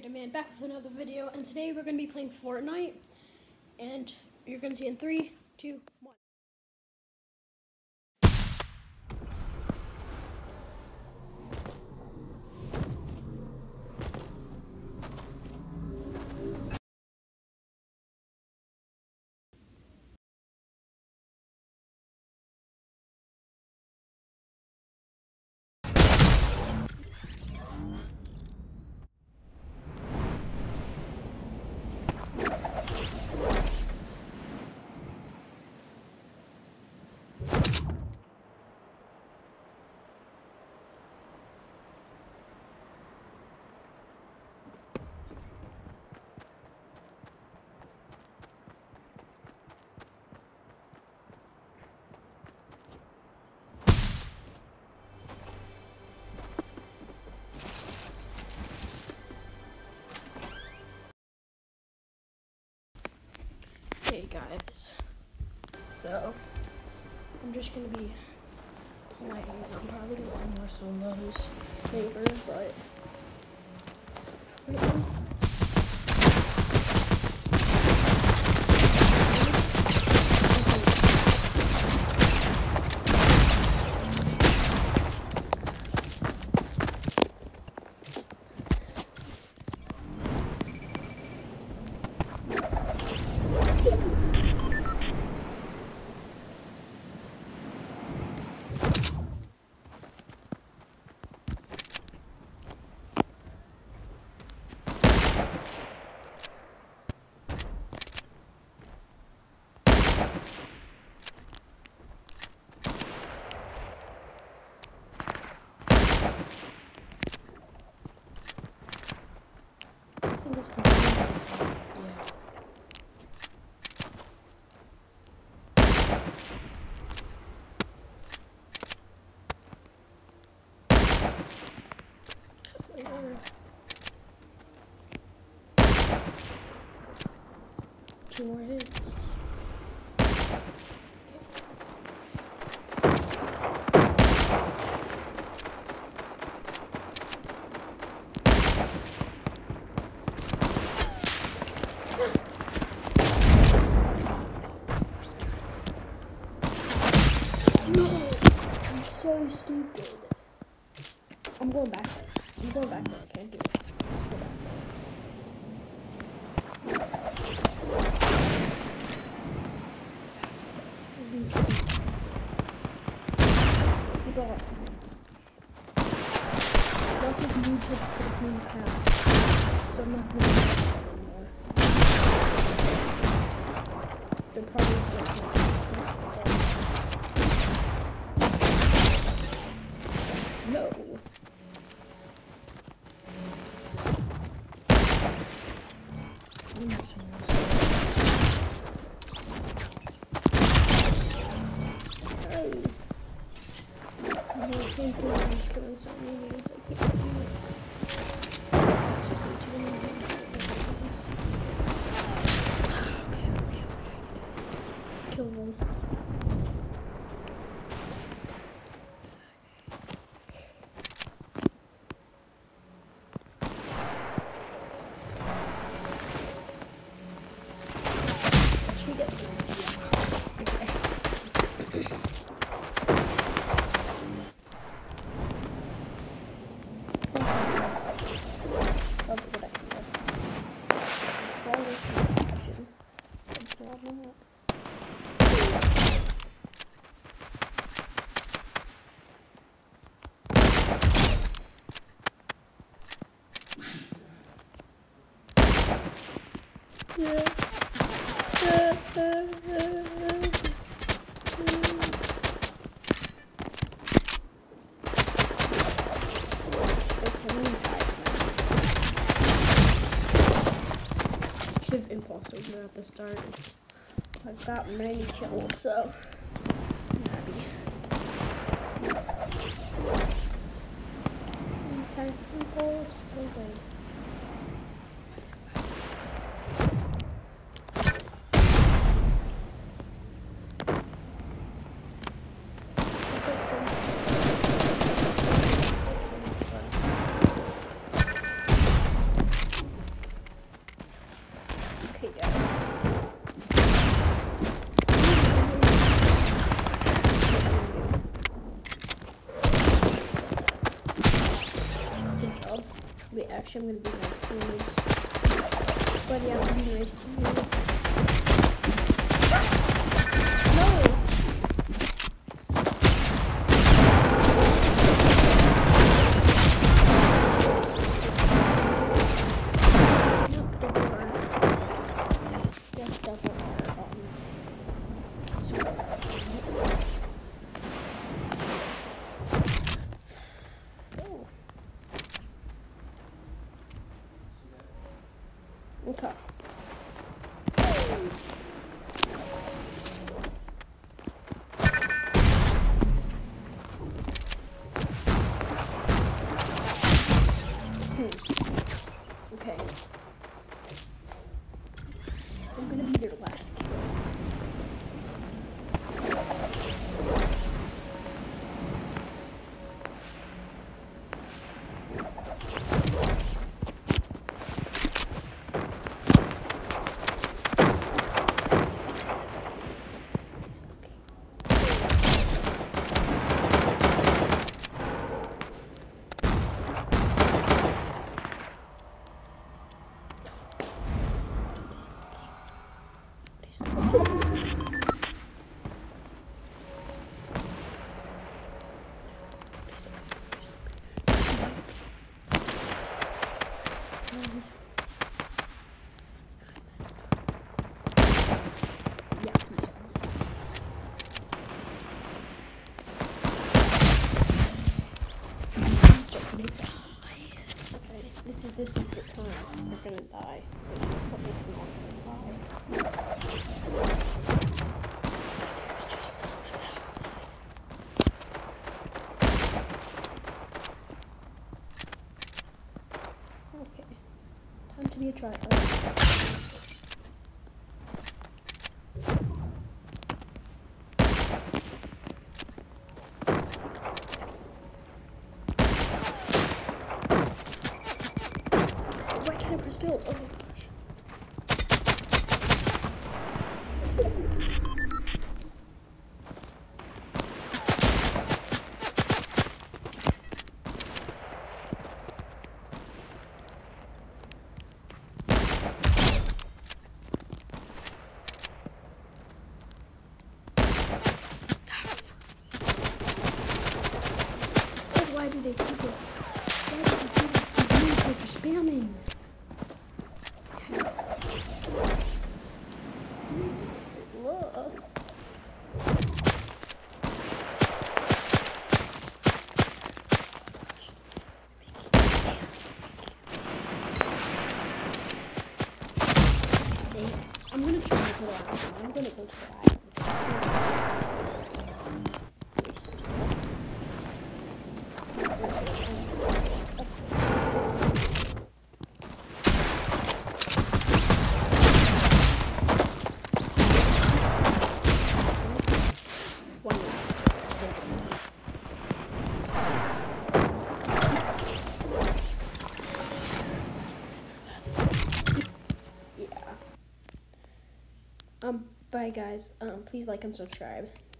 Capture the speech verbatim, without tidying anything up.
Random Man back with another video, and today we're going to be playing Fortnite, and you're going to see in three, two, one. Hey guys, so I'm just gonna be playing. I'm probably gonna play more solos later, but right now, I think it's the yeah. Two more hits. No! I'm so stupid. I'm going back there. I'm going back there. I can't do it. Go back there. People, lots of noobs have put me in the past, so I'm not going to do that anymore. They're probably like, no. I can't do it. I'm killing so many names. I can't do it. Okay, okay, okay. Kill one. Should we get some? Okay. Yeah. Uh, uh, uh, uh. Should have imposter opener at the start. I've got many kills, so I'm happy. Okay, impulse, okay. Actually, I'm gonna be nice teammates. But yeah, I'm gonna be nice teammates. No! Okay. Hmm. Okay. I'm gonna be their last kill. This is this is the time they're gonna die. What makes them not gonna die? Okay, time to be a tryhard. Build. Oh my gosh. Oh, why did they do this? Why did they do this? They for spamming. I'm gonna try to go out. I'm gonna go to the island. Um, bye guys. Um, please like and subscribe.